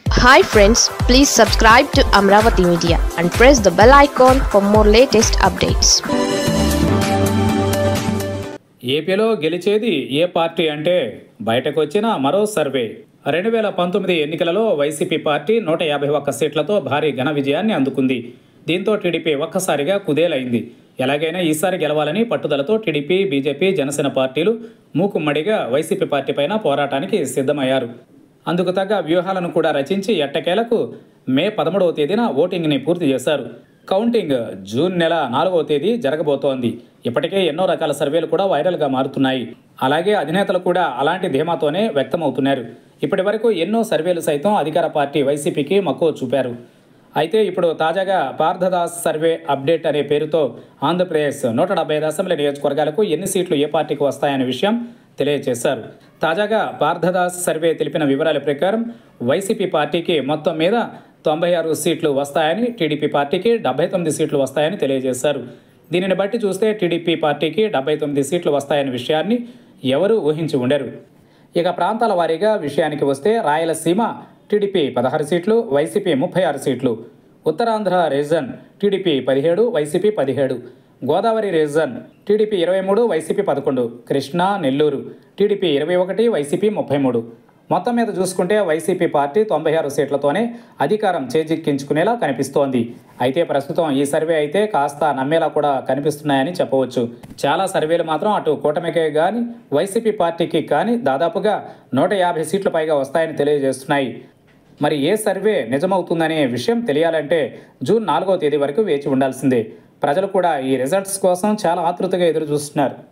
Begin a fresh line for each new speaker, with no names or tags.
Hi friends, please subscribe to Amravati Media and press the bell icon for more latest updates.
ఏపీలో గెలిచేది ఏ party అంటే బయటకు వచ్చిన మరో సర్వే 2019 ఎన్నికలలో వైసీపీ పార్టీ 151 సీట్లతో భారీ ఘన విజయాన్ని అందుకుంది. దీంతో టీడీపీ ఒక్కసారిగా కుదేలైంది. ఎలాగైనా ఈసారి గెలవాలని పట్టుదలతో టీడీపీ, బీజేపీ, జనసేన పార్టీలు మూకుమ్మడిగా వైసీపీ పార్టీ పైన పోరాటానికి సిద్ధమయ్యారు. అందుకు తగ్గ వ్యూహాలను కూడా రచించి ఎట్టకేలకు మే 13వ తేదీన ఓటింగ్ని పూర్తి చేశారు. కౌంటింగ్ జూన్ నెల 4వ తేదీ జరగబోతోంది. ఇప్పటికే ఎన్నో రకాల సర్వేలు కూడా వైరల్గా మారుతున్నాయి. అలాగే అధినేతలు కూడా అలాంటి ధీమాతోనే వ్యక్తమవుతున్నారు. ఇప్పటి వరకు ఎన్నో సర్వేలు సైతం అధికార పార్టీ వైసీపీకి మక్కువ చూపారు. అయితే ఇప్పుడు తాజాగా పార్థదాస్ సర్వే అప్డేట్ అనే పేరుతో ఆంధ్రప్రదేశ్ 175 అసెంబ్లీ నియోజకవర్గాలకు ఎన్ని సీట్లు ఏ పార్టీకి వస్తాయనే విషయం తెలియజేశారు. తాజాగా పార్థదాస్ సర్వే తెలిపిన వివరాల ప్రకారం వైసీపీ పార్టీకి మొత్తం మీద 96 సీట్లు వస్తాయని, టీడీపీ పార్టీకి 79 సీట్లు వస్తాయని తెలియజేశారు. దీనిని బట్టి చూస్తే టీడీపీ పార్టీకి 79 సీట్లు వస్తాయనే విషయాన్ని ఎవరూ ఊహించి ఉండరు. ఇక ప్రాంతాల వారీగా విషయానికి వస్తే రాయలసీమ టీడీపీ 16 సీట్లు, వైసీపీ 36 సీట్లు, ఉత్తరాంధ్ర రీజన్ టీడీపీ 17, వైసీపీ 17, గోదావరి రీజన్ టీడీపీ 23, వైసీపీ 11, కృష్ణా, నెల్లూరు టీడీపీ 21, వైసీపీ 33. మొత్తం మీద చూసుకుంటే వైసీపీ పార్టీ 96 సీట్లతోనే అధికారం చేజిక్కించుకునేలా కనిపిస్తోంది. అయితే ప్రస్తుతం ఈ సర్వే అయితే కాస్త నమ్మేలా కూడా కనిపిస్తున్నాయని చెప్పవచ్చు. చాలా సర్వేలు మాత్రం అటు కూటమికే కానీ వైసీపీ పార్టీకి కానీ దాదాపుగా 150 సీట్ల పైగా వస్తాయని తెలియజేస్తున్నాయి. మరి ఏ సర్వే నిజమవుతుందనే విషయం తెలియాలంటే జూన్ 4వ తేదీ వరకు వేచి ఉండాల్సిందే. ప్రజలు కూడా ఈ రిజల్ట్స్ కోసం చాలా ఆతృతగా ఎదురు చూస్తున్నారు.